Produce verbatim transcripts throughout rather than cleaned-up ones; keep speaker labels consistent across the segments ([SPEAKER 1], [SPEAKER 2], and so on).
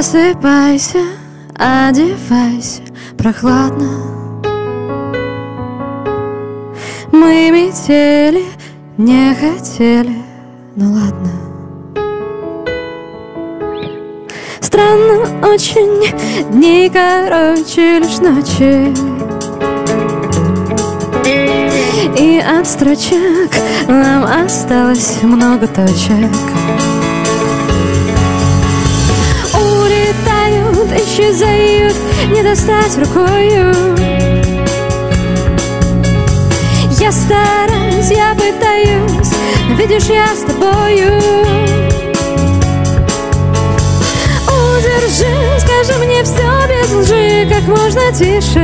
[SPEAKER 1] Просыпайся, одевайся, прохладно. Мы метели, не хотели, ну ладно. Странно очень, дни короче лишь ночи. И от строчек нам осталось много точек. Улетают, исчезают, не достать рукою. Я стараюсь, я пытаюсь, но видишь, я с тобою. Удержи, скажи мне все без лжи, как можно тише.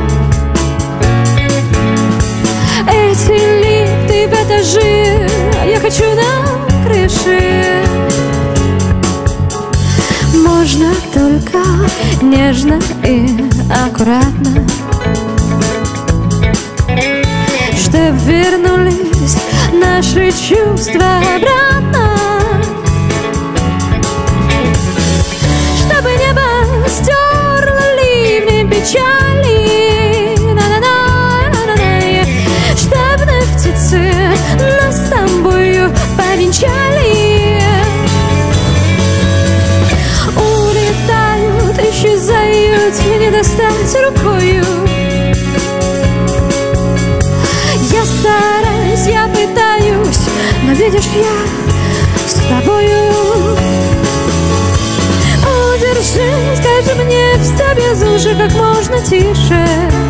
[SPEAKER 1] Эти лифты в этажи, я хочу на крыше. Можно только нежно и аккуратно, чтоб вернулись наши чувства обратно. Чтобы небо стерло ливнем печали, на-на-на-на-на-на. Чтоб вновь птицы нас с тобою повенчали. Улетают, исчезают, не достать рукою. Я стараюсь, я пытаюсь, но видишь, я с тобою. Удержи, скажи мне все без лжи, как можно тише.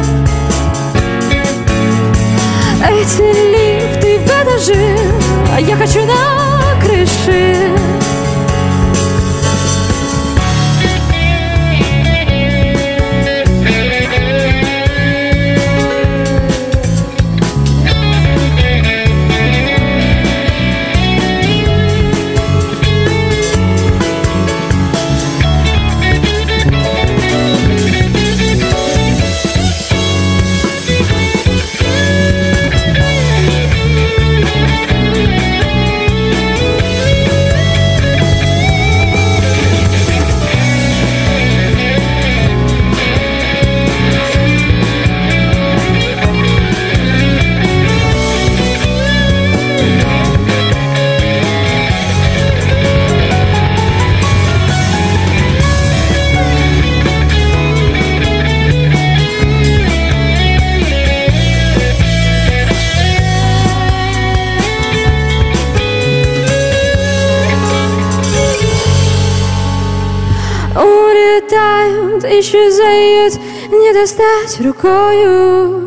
[SPEAKER 1] Эти лифты в этажи, а я хочу на крыше. Улетают, исчезают, не достать рукою.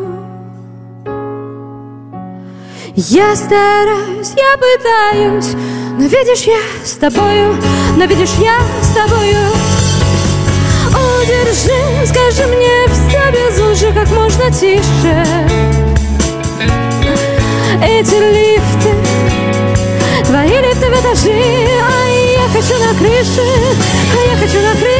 [SPEAKER 1] Я стараюсь, я пытаюсь, но видишь, я с тобою, но видишь, я с тобою. Удержи, скажи мне все без лжи, как можно тише. Эти лифты, твои лифты в этажи, а я хочу на крыше, а я хочу на крыше.